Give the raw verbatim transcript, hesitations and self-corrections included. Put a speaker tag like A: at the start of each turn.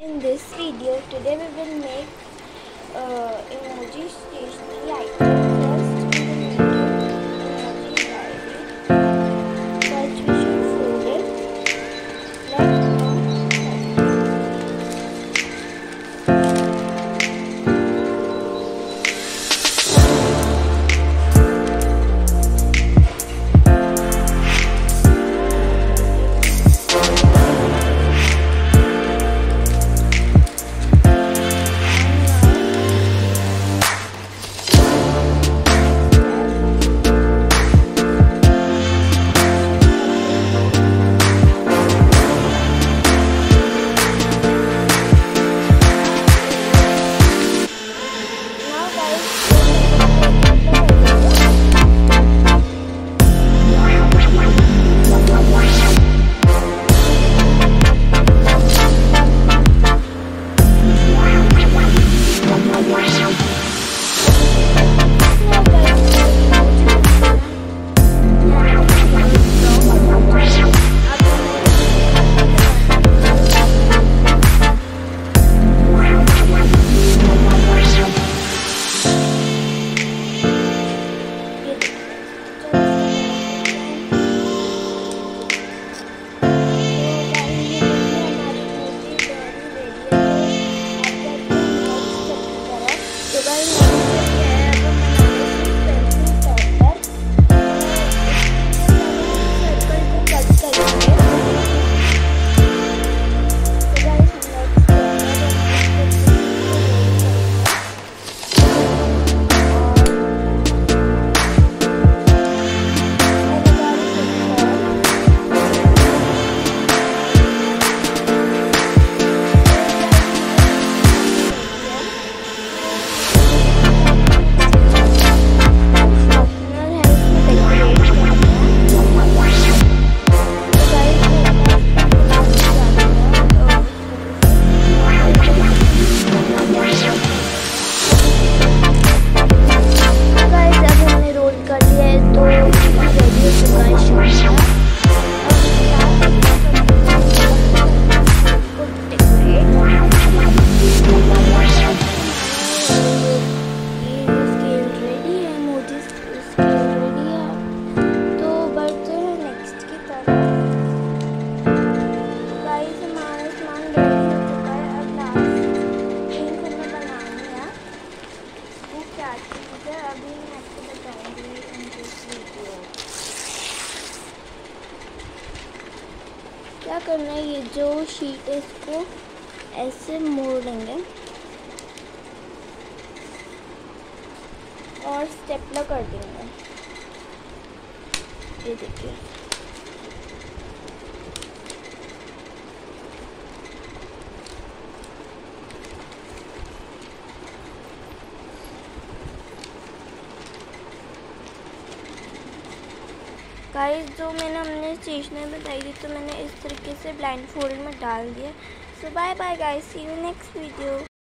A: In this video, today we will make uh, emoji stationery item. First, we will make an emoji diary. First, we should fold it. Let's अभी मैं आपको बताऊंगी in this video क्या करना है। ये जो शीट है इसको ऐसे मोड़ लेंगे और स्टेपलर कर देंगे। ये देखिए गाइस, जो मैंने हमने स्टेशनरी बताई थी तो मैंने इस तरीके से ब्लाइंड फोल्ड में डाल दिया। So bye bye guys, see you next video.